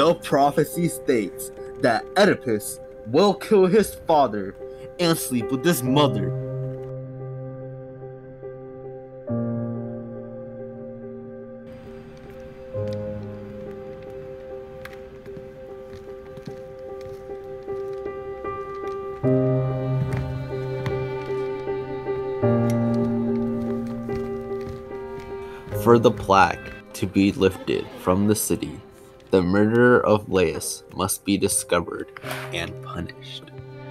The prophecy states that Oedipus will kill his father and sleep with his mother. For the plaque to be lifted from the city, the murderer of Laius must be discovered and punished.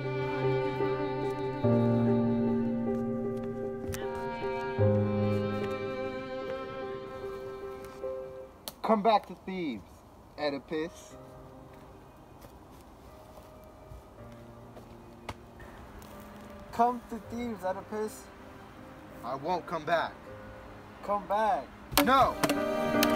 Come back to Thebes, Oedipus. Come to Thebes, Oedipus. I won't come back. Come back. No!